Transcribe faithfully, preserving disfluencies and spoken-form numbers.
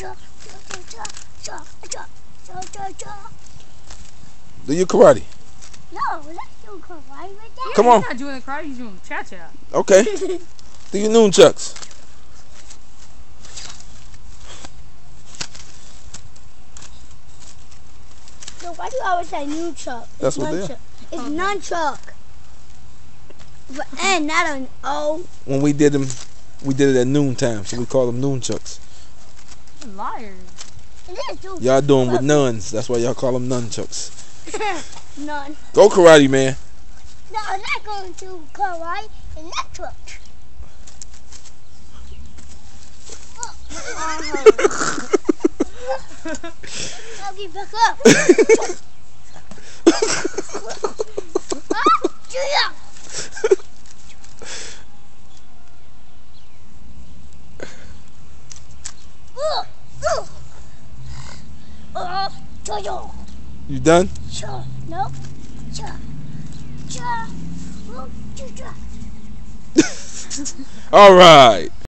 Do your karate. No, let's do karate with that. Come on. He's not doing the karate, he's doing cha-cha. Okay. Do your nunchucks. So why do you always say nunchuck? That's what they are. It's nunchuck. But and not an O. When we did them, we did it at noon time, so we call them nunchucks. Liars. Y'all doing with nuns. That's why y'all call them nunchucks. None. Go karate, man. No, I'm not going to karate in that truck. I'll get back up. Ah, Julia. Oh, oh. Oh, Jojo. You done? Cha, no. Cha, cha. Oh, cha, cha. All right.